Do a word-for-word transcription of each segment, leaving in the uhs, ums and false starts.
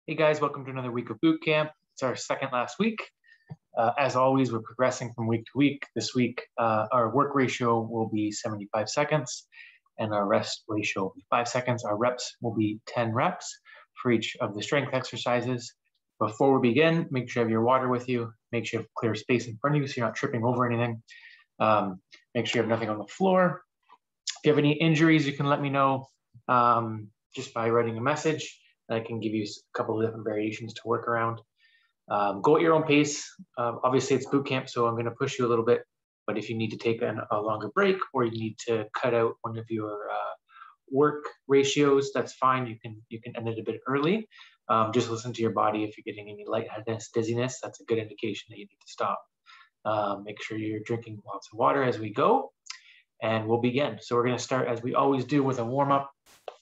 Hey guys, welcome to another week of boot camp. It's our second last week. Uh, as always, we're progressing from week to week. This week, uh, our work ratio will be seventy-five seconds and our rest ratio will be five seconds. Our reps will be ten reps for each of the strength exercises. Before we begin, make sure you have your water with you. Make sure you have clear space in front of you so you're not tripping over anything. Um, make sure you have nothing on the floor. If you have any injuries, you can let me know um, just by writing a message. I can give you a couple of different variations to work around. Um, go at your own pace. Uh, obviously, it's boot camp, so I'm going to push you a little bit. But if you need to take an, a longer break or you need to cut out one of your uh, work ratios, that's fine. You can you can end it a bit early. Um, just listen to your body. If you're getting any lightheadedness, dizziness, that's a good indication that you need to stop. Um, make sure you're drinking lots of water as we go, and we'll begin. So we're going to start, as we always do, with a warm-up.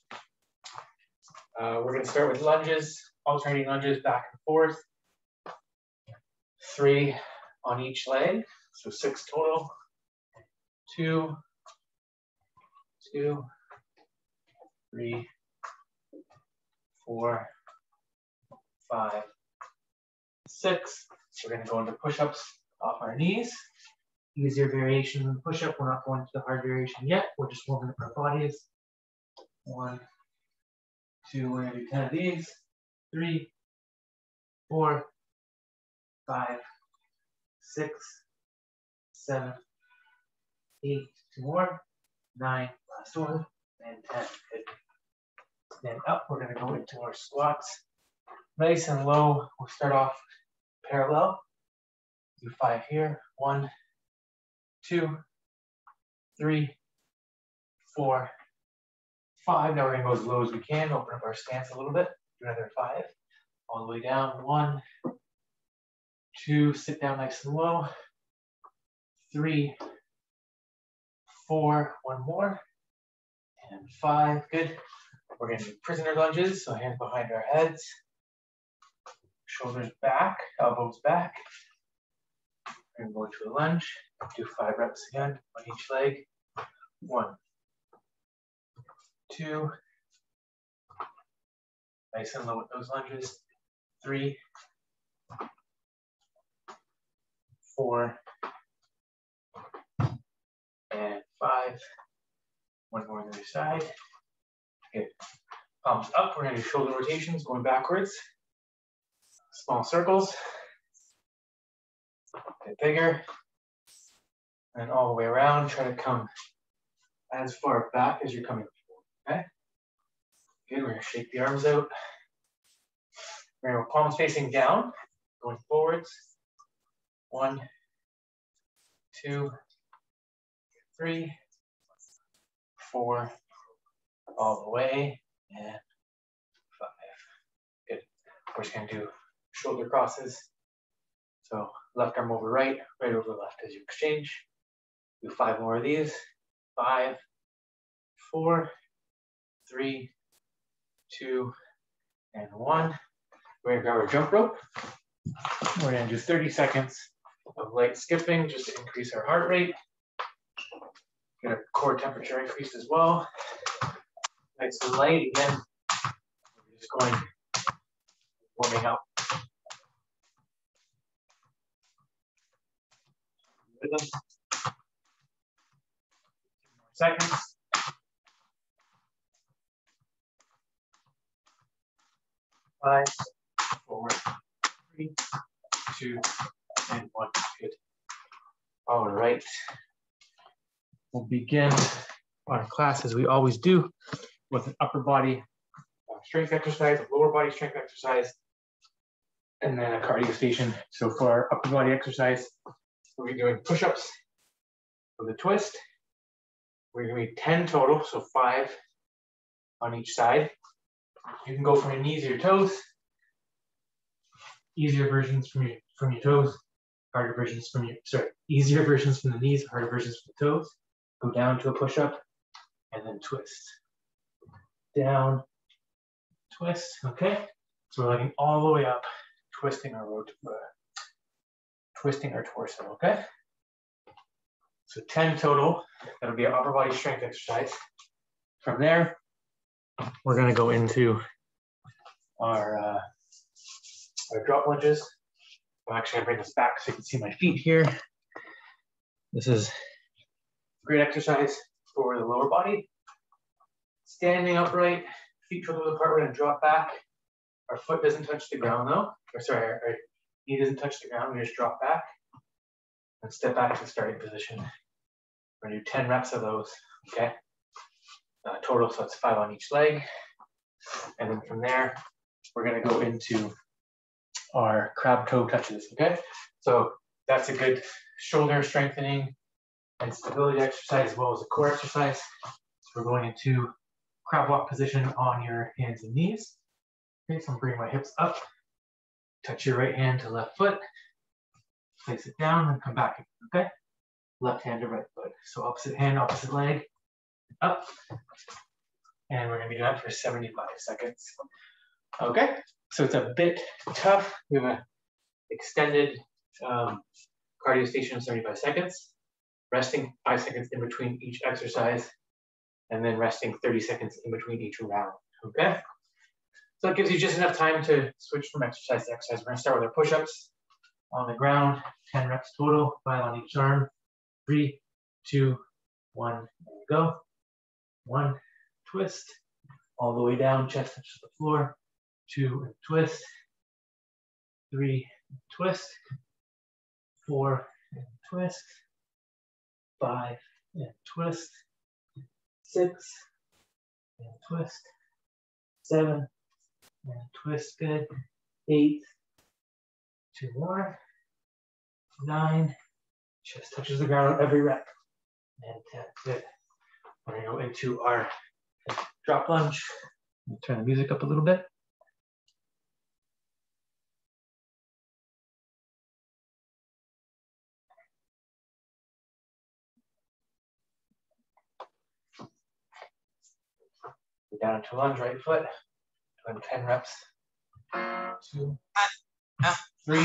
Uh, we're going to start with lunges, alternating lunges back and forth. Three on each leg, so six total. Two, two, three, four, five, six. We're going to go into push-ups off our knees. Easier variation than push-up. We're not going to the hard variation yet. We're just warming up our bodies. One, two, we're going to do ten of these. Three, four, five, six, seven, eight, two more, nine, last one, and ten. Good. Then up, we're going to go into our squats. Nice and low. We'll start off parallel. Do five here. One, two, three, four, five. Now we're going to go as low as we can. Open up our stance a little bit. Do another five. All the way down. One, two, sit down nice and low. Three, four, one more. And five. Good. We're going to do prisoner lunges. So hands behind our heads. Shoulders back, elbows back. We're going to go into a lunge. Do five reps again on each leg. One, two, nice and low with those lunges. Three, four, and five. One more on the other side. Good. Palms up. We're going to do shoulder rotations going backwards. Small circles. Get bigger. And all the way around. Try to come as far back as you're coming forward. Okay? Good. We're going to shake the arms out. We're going to go palms facing down, going forwards. One, two, three, four, all the way, and five. Good. We're just going to do shoulder crosses. So left arm over right, right over left as you exchange. Do five more of these. Five, four, three, two, and one. We're going to grab our jump rope. We're going to do thirty seconds of light skipping just to increase our heart rate. Get our core temperature increased as well. Nice and light again. We're just going warming up. Rhythm. Seconds. Five, four, three, two, and one. Good. All right. We'll begin our class as we always do with an upper body strength exercise, a lower body strength exercise, and then a cardio station. So for our upper body exercise, we're doing push-ups with a twist. We're going to be ten total, so five on each side. You can go from your knees to your toes. Easier versions from your from your toes, harder versions from your sorry, easier versions from the knees, harder versions from the toes. Go down to a push-up and then twist. Down, twist, okay? So we're looking all the way up, twisting our road, uh, twisting our torso, okay? So ten total, that'll be our upper body strength exercise. From there, we're gonna go into our uh, our drop lunges. I'm actually gonna bring this back so you can see my feet here. This is a great exercise for the lower body. Standing upright, feet shoulder apart, we're gonna drop back. Our foot doesn't touch the ground though. Or sorry, our knee doesn't touch the ground, we just drop back and step back to the starting position. We're gonna do ten reps of those, okay? Uh, total, so it's five on each leg. And then from there, we're gonna go into our crab toe touches, okay? So that's a good shoulder strengthening and stability exercise as well as a core exercise. So we're going into crab walk position on your hands and knees. Okay, so I'm bringing my hips up. Touch your right hand to left foot. Place it down and come back, okay? Left hand to right foot. So opposite hand, opposite leg, up. And we're gonna be doing that for seventy-five seconds. Okay, so it's a bit tough. We have an extended um, cardio station of seventy-five seconds, resting five seconds in between each exercise, and then resting thirty seconds in between each round, okay? So it gives you just enough time to switch from exercise to exercise. We're gonna start with our push-ups on the ground, ten reps total, five on each arm. Three, two, one, and go. One, twist, all the way down, chest touches the floor. Two, and twist. Three, and twist. Four, and twist. Five, and twist. Six, and twist. Seven, and twist, good. Eight, two more. Nine, chest touches the ground every rep. And ten, good. We're gonna go into our drop lunge. Turn the music up a little bit. We're down to lunge, right foot. Doing ten reps. Two, three,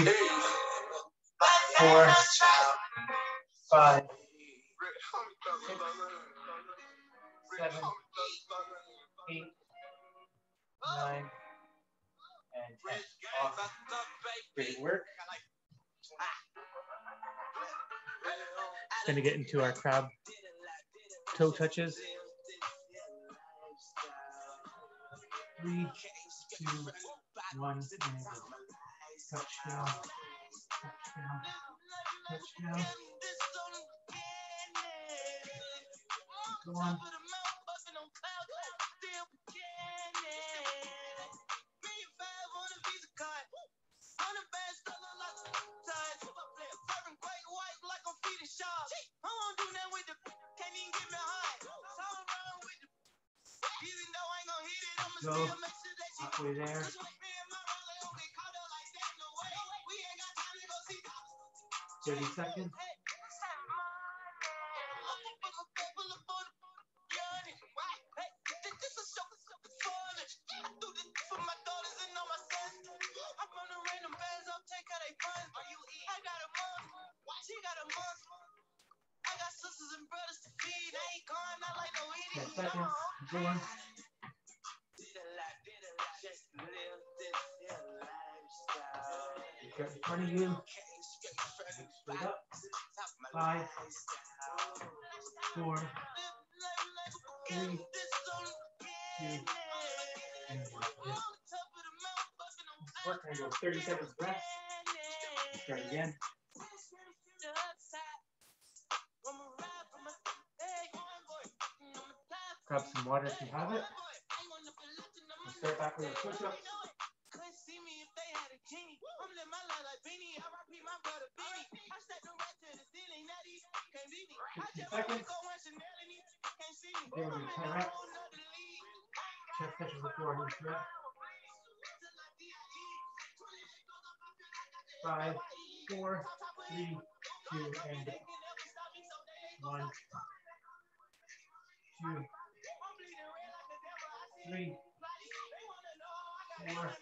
four, five, six, seven, eight, nine, and ten. Awesome. Great work. Going to get into our crab toe touches. Three, two, one, and go. Touchdown, touchdown, touchdown. Go on. Go halfway there. thirty seconds. ten seconds. Go on. Get in front of you. Straight up. Five, four, three, two, and one. We're going to go thirty seconds breath. Start again. Grab some water if you have it. We'll start back with a push-up. fifteen seconds. Then we'll do ten reps. Chest touches the floor on each rep. Five, four, three, two, and go. One, two, three, four,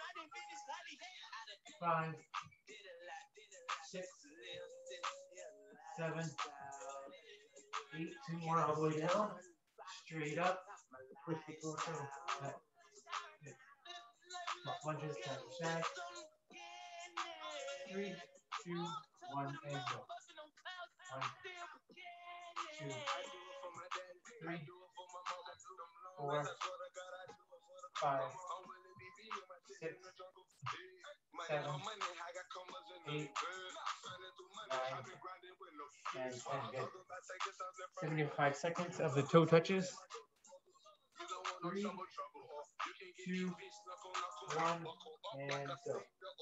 five, six, seven, eight, two more all the way down, straight up, twist the torso, drop lunges, tap the side, Three, two, one, and go. One, two, three, four, five, six, seven, eight, nine, and ten. Good. seventy-five seconds of the toe touches. Three, two, one, and go.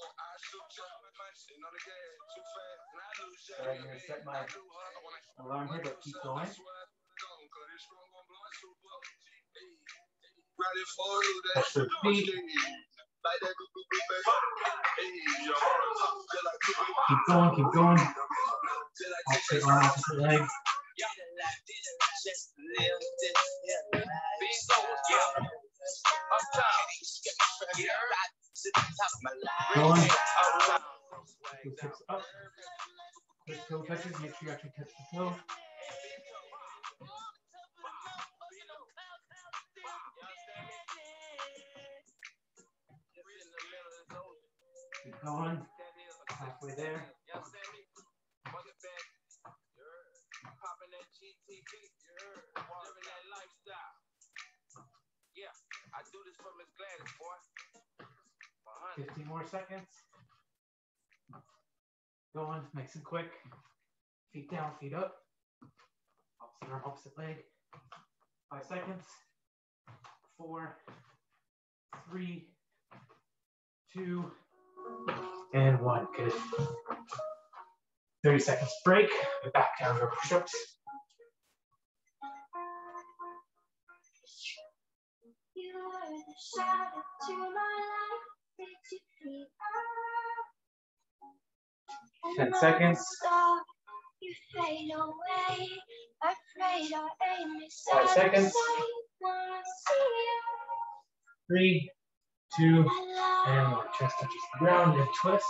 All right, I'm gonna set my alarm here, but keep going. Touch the feet. Keep going, keep going. Opposite arm, opposite leg. Going. Those hips up. Quick toe touches. Make sure you actually touch the toe. Keep going. Halfway there. fifteen more seconds. Going, nice and quick. Feet down, feet up. Opposite arm, opposite leg. Five seconds. Four, three, two, and one. Good. thirty seconds break. We're back down to our push-ups. You are the shadow to my life. Ten seconds. You fade away. Afraid our aim is five seconds. Three, two, and one. Chest touches the ground and twist.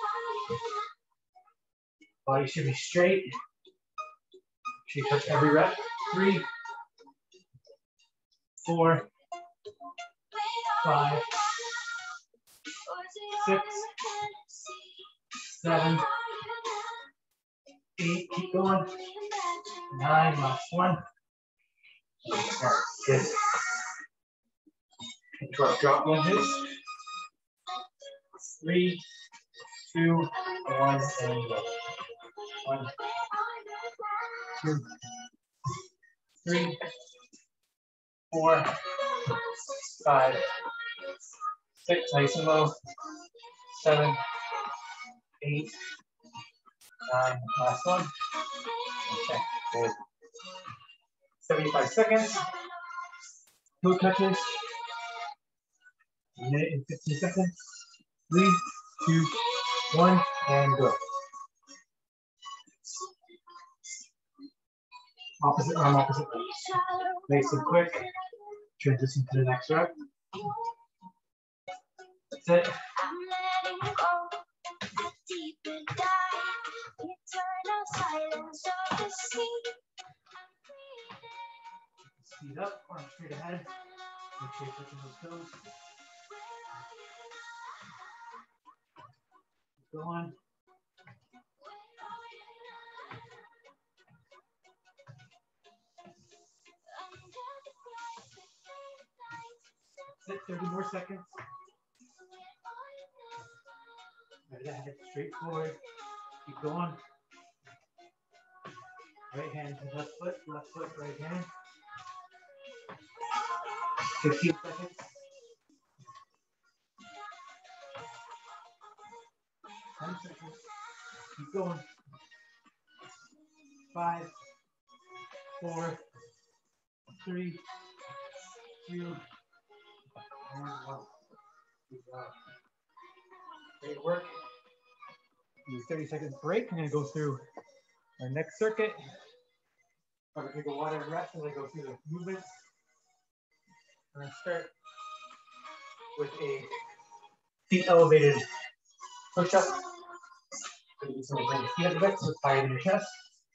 Body should be straight. Should touch every rep. Three, four, five, six, seven, eight, keep going, nine, last one. Good. Into our drop lunges. Three, two, one, and go. One, two, three, four, five, six, nice and low, seven, eight, nine, last one. Okay, good. seventy-five seconds. Toe touches. A minute and fifteen seconds. Three, two, one, and go. Opposite arm, opposite leg. Nice and quick. Transition to the next rep. That's it. Speed up, arms straight ahead. Make sure you're touching those toes. Keep going. Sit, thirty more seconds. Right ahead, straight forward. Keep going. Right hand to left foot, left foot, right hand. fifteen seconds. ten seconds. Keep going. Five, four, three, two, and one. Good job. Great work. Use thirty seconds break. I'm going to go through our next circuit. I'm going to take a water rest as I go through the movements. I'm going to start with a feet elevated push-up. So you can bring your feet up a bit so it's higher than your chest.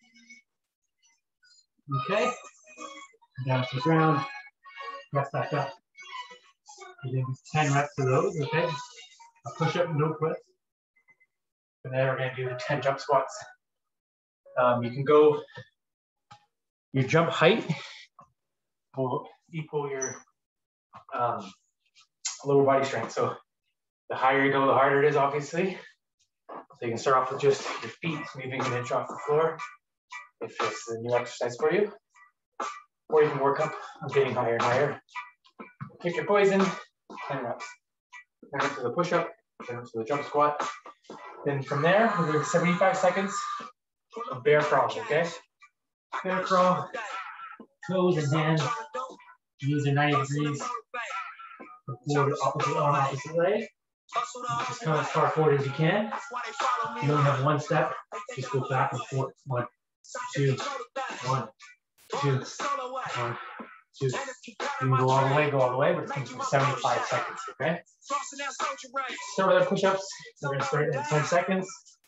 Okay. Down to the ground. Press back up. You're doing ten reps of those, okay? A push-up, no twist. From there, we're gonna do ten jump squats. Um, you can go, your jump height will equal your um, lower body strength. So the higher you go, the harder it is, obviously. So you can start off with just your feet moving an inch off the floor, if it's a new exercise for you. Or you can work up on getting higher and higher. Kick your poison, ten reps. Then up to the push-up, then up to the jump squat. Then from there, we're doing seventy-five seconds of bear crawl, okay? Bear crawl, toes and hands, knees are ninety degrees. Forward, opposite arm, opposite leg. Just come as far forward as you can. You only have one step, just go back and forth. One, two, one, two, one, two. You can go all the way, go all the way, but it's going to be seventy-five seconds, okay? Start with our push-ups. We're going to start in ten seconds.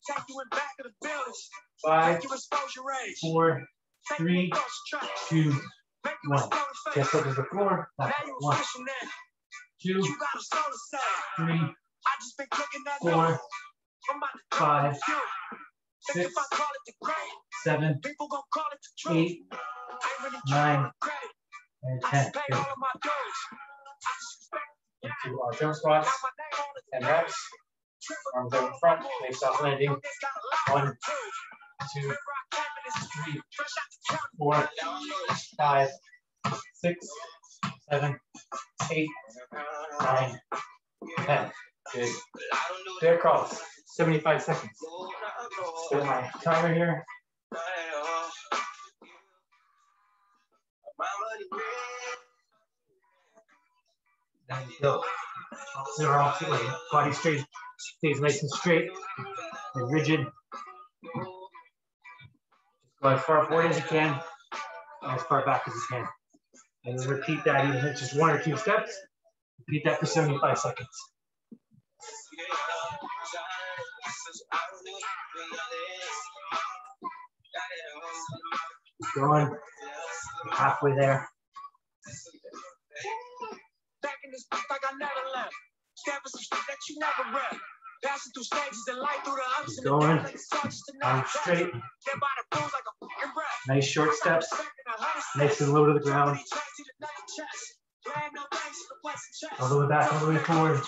Five, four, three, two, one. Chest up to the floor. One, two, three, four, five, six, seven, eight, nine, and ten. Good. Into our jump squats, ten reps. Arms out in front, nice soft landing. One, two, three, four, five, six, seven, eight, nine, ten. Good. Bear crawls, seventy-five seconds. Set my timer here. There you go. Opposite or opposite way. Body straight, stays nice and straight and rigid. Just go as far forward as you can, and as far back as you can. And then repeat that, even if it's just one or two steps. Repeat that for seventy-five seconds. Keep going. Halfway there. Back in this book like I never left. Step some shit that you never read. Passing through stages and light through the ups and the downs. Arms straight. Nice short steps. Nice and low to the ground. All the way back, all the way forward.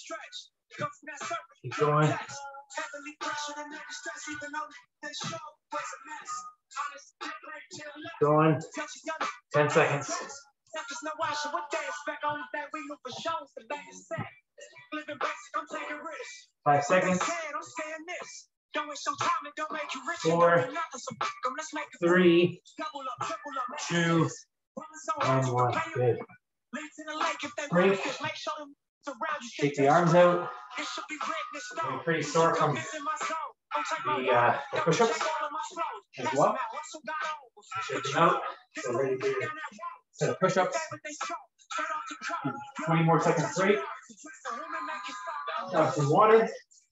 Keep going. Keep going. Ten seconds. Five seconds. Four, three, two, and one. Good. Break. Take the arms out. You're pretty sore from the, uh, the push-ups as well. Shake them out. So ready for your set of push-ups. twenty more seconds break. Have some water.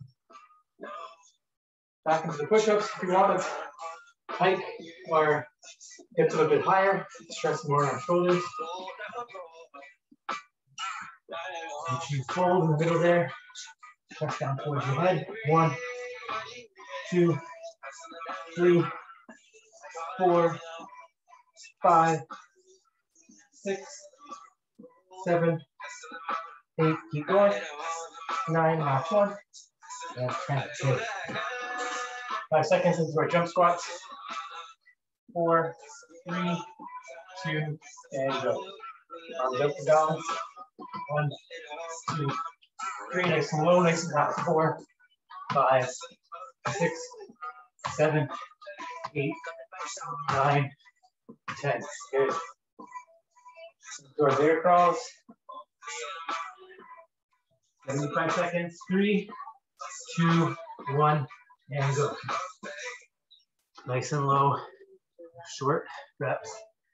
Back into the push-ups if you want to hike or get a little bit higher. Stress more on our shoulders. You fold in the middle there. Press down towards your head. One, two, three, four, five, six, seven, eight. Keep going. Nine, last one. And ten. Good. Five seconds into our jump squats. Four, three, two, and go. Arms up and down. One, two, three. Nice and low, nice and high. Four, five, six, seven, eight, nine, ten. Good. Do our bear crawls. seventy-five seconds. Three, two, one, and go. Nice and low, short reps.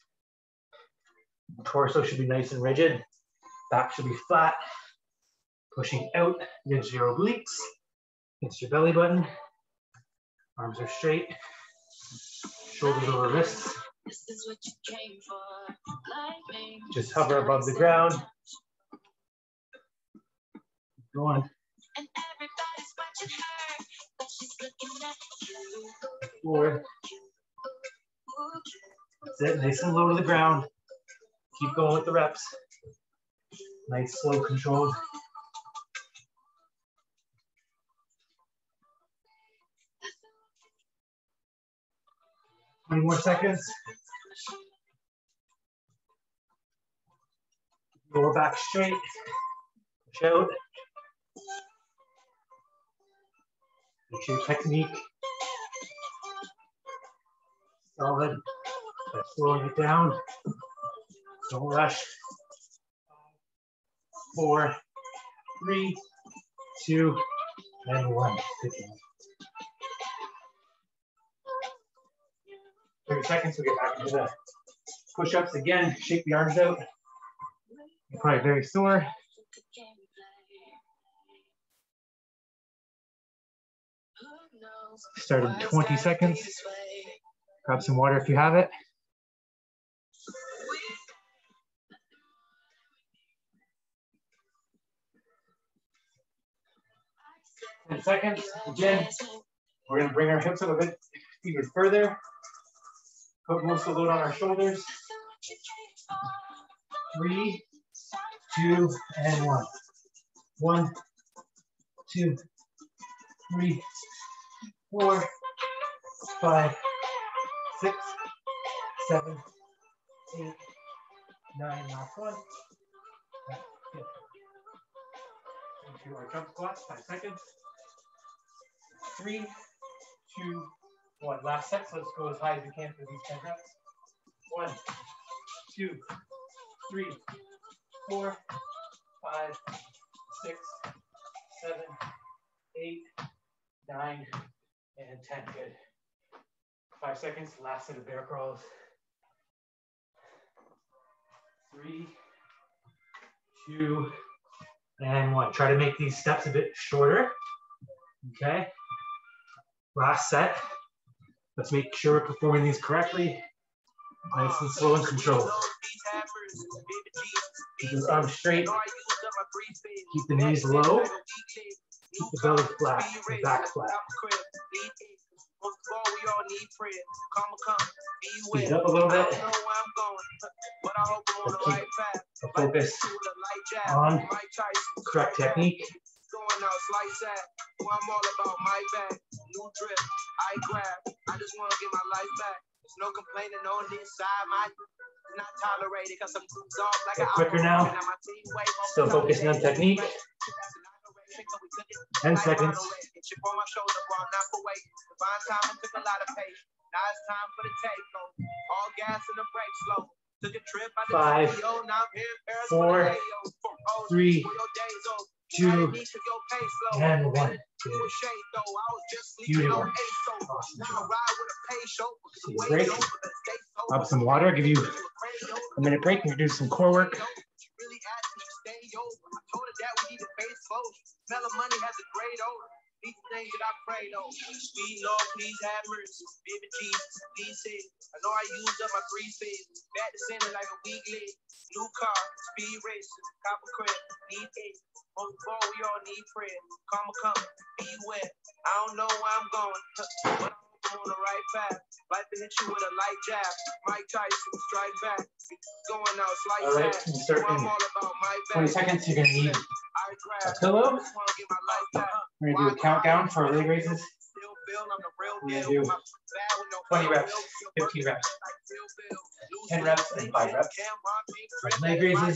Torso should be nice and rigid. Back should be flat. Pushing out against your obliques, against your belly button. Arms are straight. Shoulders over wrists. Just hover above the ground. Go on. And everybody's watching her, but she's four. That's it, nice and low to the ground. Keep going with the reps. Nice, slow, controlled. twenty more seconds. Lower back straight. Push out. Make sure your technique solid. By slowing it down. Don't rush. Four, three, two, and one. thirty seconds, we'll get back into the push-ups again. Shake the arms out. You're probably very sore. Start in twenty seconds. Grab some water if you have it. ten seconds. Again, we're going to bring our hips up a bit even further. Put most of the load on our shoulders. Three, two, and one. One, two, three, four, five, six, seven, eight, nine. Last one. That's good. Into our jump squats. Five seconds. Three, two, one. Last set. So let's go as high as we can for these ten reps. One, two, three, four, five, six, seven, eight, nine, and ten. Good. Five seconds. Last set of bear crawls. Three, two, and one. Try to make these steps a bit shorter. Okay. Last set. Let's make sure we're performing these correctly. Nice and slow and controlled. Keep your arms straight. Keep the knees low. Keep the belly flat, the back flat. Squeeze up a little bit. Let's keep the focus on correct technique. Going out slice that. Well, I'm all about my back. New drip, I grab. I just want to get my life back. There's no complaining on this side. My not tolerated because I'm off like a quicker now. Still focusing on technique. ten seconds. Five, four, three, two, and one. Beautiful. Awesome. Break. Grab some water. Give you a minute break. We're gonna do some core work. These things that I prayed on. Sweet Lord, please have mercy. Baby Jesus, please save. I know I used up my three phases. Back to center like a week late. New car, speed racer, copper crib, need eight. Most of all, we all need prayer. Karma come, beware. I don't know where I'm going, but I'm on the right path. Life to hit you with a light jab. Mike Tyson, strike back. Going out, slice all right, you start in twenty seconds. You're gonna need a pillow. We're gonna do a countdown for leg raises. We're gonna do twenty reps, fifteen reps, ten reps, and five reps. For leg raises,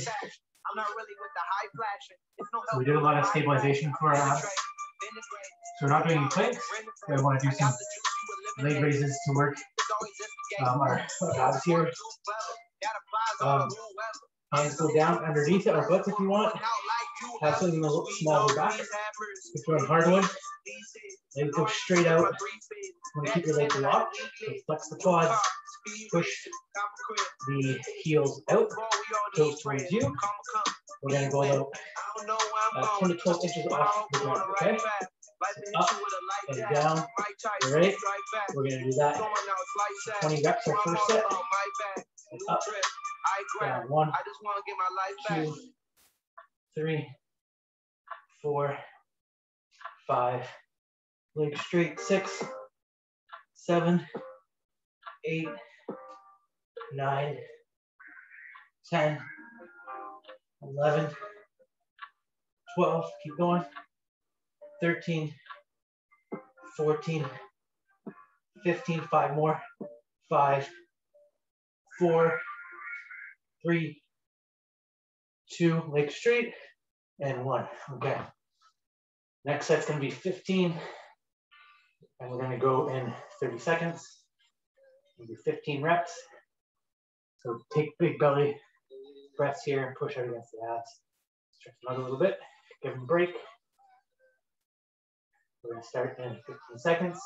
so we did a lot of stabilization for our abs. So we're not doing any planks. We want to do some leg raises to work um, our abs here. Um, hands go down underneath our butts if you want. Have something a little small back. If you're on hardwood, legs go straight out. You want to keep your legs locked. So flex the quads. Push the heels out. Toes towards you. We're going to go about uh, ten to twelve inches off the ground. Okay. So up and down. All right. We're going to do that. twenty reps our first set. And up. Down. One, two, three, four, five, legs straight, six, seven, eight, nine, ten, eleven, twelve, keep going, thirteen, fourteen, fifteen, five more, five, four, three, two, legs straight, and one, okay. Next set's gonna be fifteen, and we're gonna go in thirty seconds. We'll do fifteen reps. So take big belly breaths here and push out against the abs. Stretch them out a little bit, give them a break. We're gonna start in fifteen seconds.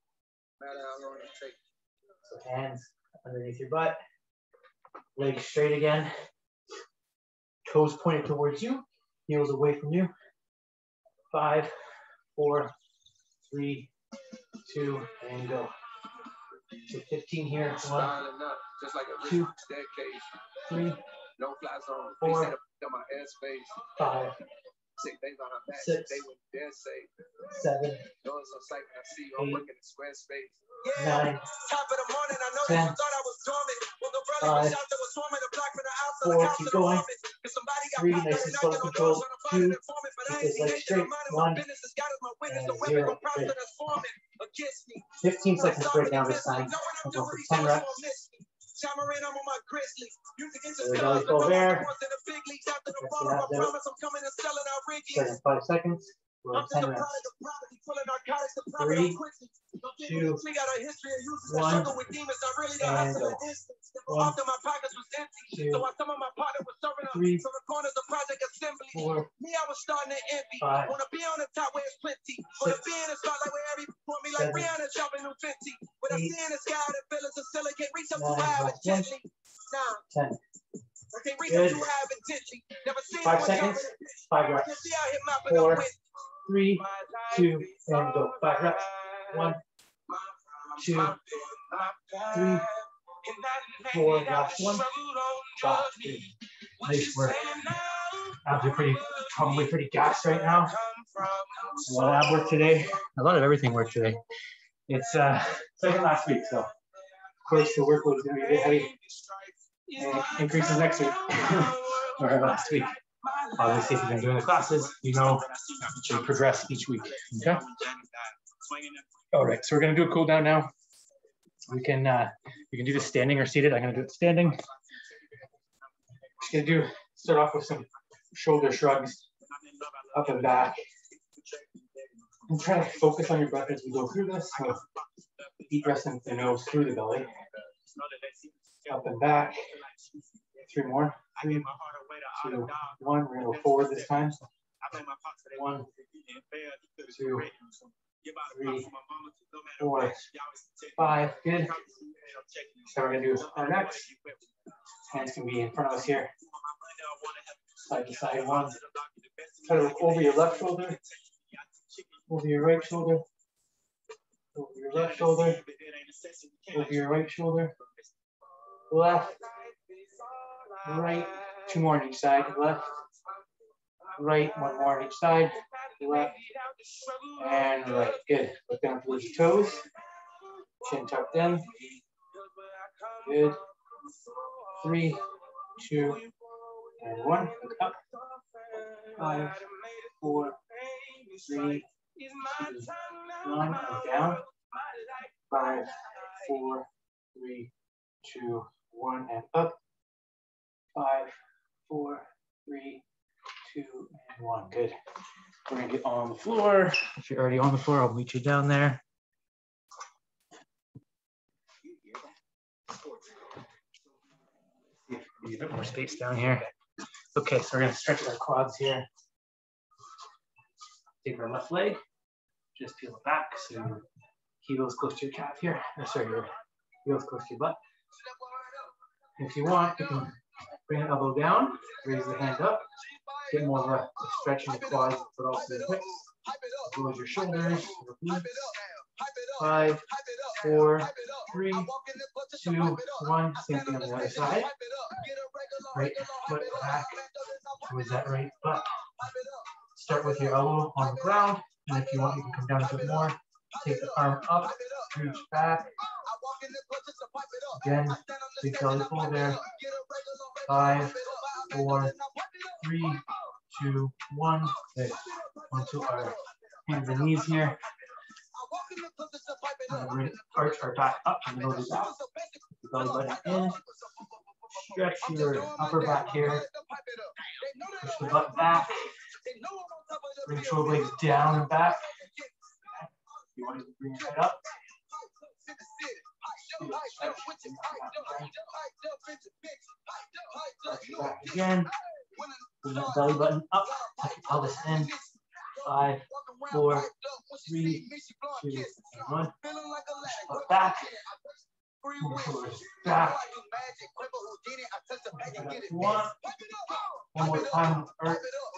So hands underneath your butt, legs straight again, toes pointed towards you, heels away from you. Five, four, three, two, and go. So fifteen here. One, two, three, four, five, six, seven, eight, nine, ten, five, four, keep going, three, nice and slow control, two, keep this leg straight, one, and zero, good. fifteen seconds break now this time, we'll go for ten reps. So the belly full there, start in five seconds, we'll have ten reps. Three, two, one, and go. One, two, three, four, five, six, seven, eight, nine, ten. Good. Five seconds, five reps. Four, three, two, and go. Five reps. One, two, three, four, last one, five, good. Nice work. Abs are pretty, probably pretty gassed right now. A lot of ab work today. A lot of everything work today. It's uh, second last week, so of course the workload is going to be a bit heavy. And it increases next week or last week. Obviously, if you've been doing the classes, you know you progress each week. Okay. All right, so we're going to do a cool down now. We can uh, we can do this standing or seated. I'm going to do it standing. Just going to do start off with some shoulder shrugs, up and back, and try to focus on your breath as we go through this. So deep breaths into the nose through the belly, up and back. Three more. Three, two, one. We're going to go forward this time. One, two, three, four, five. Good. So we're going to do our next. Hands can be in front of us here. Side to side. One. Try to look over your left shoulder. Over your right shoulder. Over your left shoulder. Over your right shoulder. Left. Right. Two more on each side. Left. Right. One more on each side. Left. And right. Good. Look down towards your toes. Chin tucked in. Good. Three, two, and one. Look up. Five, four, three, two, one. And down. Five, four, three, two, one. And up. Five, four, three, two, and one. Good. We're gonna get on the floor. If you're already on the floor, I'll meet you down there. A bit more space down here. Okay, so we're gonna stretch our quads here. Take our left leg, just peel it back so your heels close to your calf here. Or sorry, your heels close to your butt. If you want, you can bring an elbow down, raise the hand up, get more of a stretch in the quads, but also the hips. Close your shoulders, repeat. Five, four, three, two, one. Same thing on the other side. Right foot back towards that right butt. Start with your elbow on the ground, and if you want, you can come down a bit more. Take the arm up, reach back. Again, big belly pull there. Five, four, three, two, one. Good. Onto our hands and knees here. I'm going to arch our back up and go to that. Belly button in. Stretch your upper back here. Push the butt back. Bring shoulder blades down and back. You want to bring your head up. Stretch your back again. Bring that belly button up. Tuck your pelvis in. Five, four, three, two, one. Push the butt back. Shoulders back. One. One more time. Earth.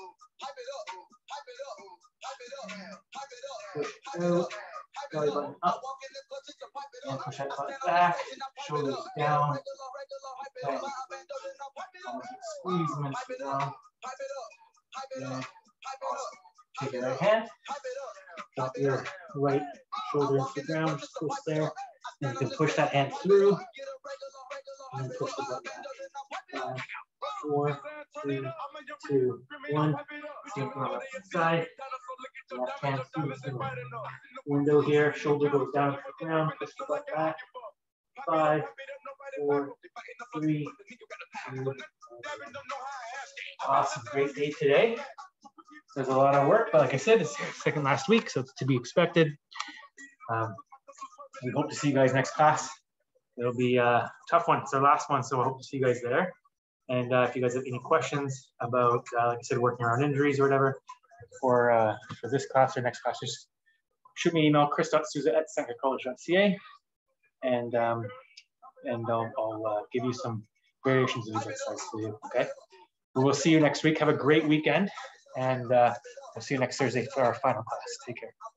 Push through. Belly button up. And push that butt back. Shoulders down. Okay. Squeeze them into down. Yeah. Take your right hand. Drop your right shoulder into the ground. Just twist there. And you can push that hand through. And push the butt back. Five, four, three, two, one. Same thing on the left side. Left hand through the window here. Shoulder goes down to the ground. Push the butt back. Five, four, three, two, one. Awesome. Great day today. There's a lot of work, but like I said, it's second last week, so it's to be expected. Um, we hope to see you guys next class. It'll be a tough one. It's our last one, so I hope to see you guys there. And uh, if you guys have any questions about, uh, like I said, working around injuries or whatever, for uh, for this class or next class, just shoot me an email, chris dot souza at seneca college dot c a, and um, and I'll, I'll uh, give you some variations of these exercises for you. Okay. We'll see you next week. Have a great weekend, and uh, we'll see you next Thursday for our final class. Take care.